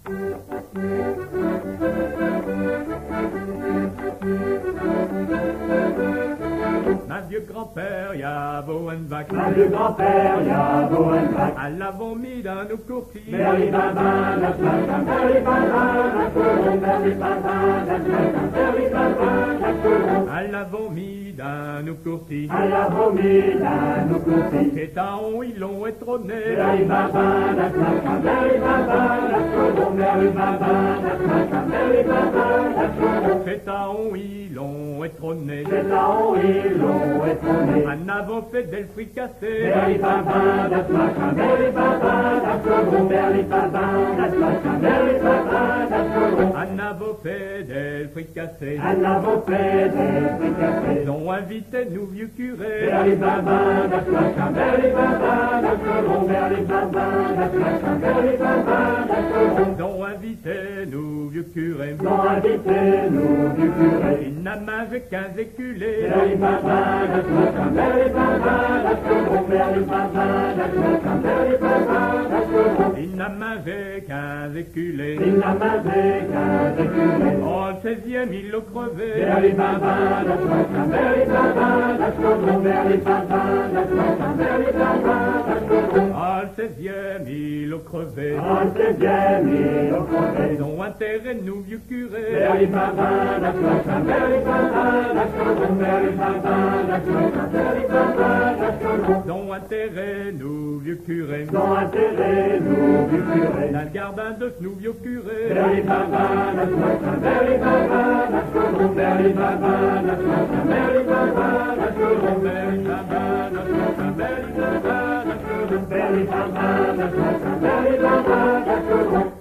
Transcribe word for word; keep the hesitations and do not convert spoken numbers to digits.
Ma vieux grand-père, y'a Bohenbach. Ma vieux grand-père, y'a Bohenbach. À l'avant mis dans nos courtilles. Merli baba, la flaca, merli baba, la colombe, merli baba, la flaca, merli baba, la colombe. À l'avant mis dans nos courtilles. À la vomi, dans nos courtilles. C'est un on, ils l'ont étronné. Merli baba, la flaca, merli baba, la colombe, merli baba, la flaca, merli baba, la colombe. C'est un on, ils l'ont étronné. C'est là où ils l'ont étonné. En avant fait des fricassés. Merli baba, la flaca, merli baba, la colombe, merli baba, la flaca, merli baba, la colombe. En avant fait des fricassés. À la fait des fricassés. Ils ont invité nous vieux curés. Merli baba, la flaca, merli baba, la colombe, merli baba, la flaca, merli baba, la colombe. Ils ont invité nous vieux curés. Ils ont invité nous du curé. Ils n'ont mangé qu'un éculé. Merli baba, la flaca, merli baba, la colombe, merli baba, la flaca, merli baba, la colombe. Ils n'ont mangé qu'un éculé. Il n'a mangé qu'un éculé. En seizième, ils l'ont crevé. Merli baba, la flaca, merli baba, la colombe, merli baba, la flaca, merli baba, la colombe. En seizième, ils l'ont crevé. En seizième, il au crevé. Ils ont intérêt nous vieux curés. Merli baba, la flaca, merli baba, la colombe, merli baba, la flaca, merli baba, la colombe. Ils ont intérêt nous vieux curés. Ils ont intérêt nous du curé. Dans le gardin de nous vieux curés. Merli baba, la flaca, merli baba, la colombe, merli baba, la flaca, merli baba, la colombe. Merli baba, la flaca, merli baba, la colombe. Merli baba, la flaca, merli baba, la colombe.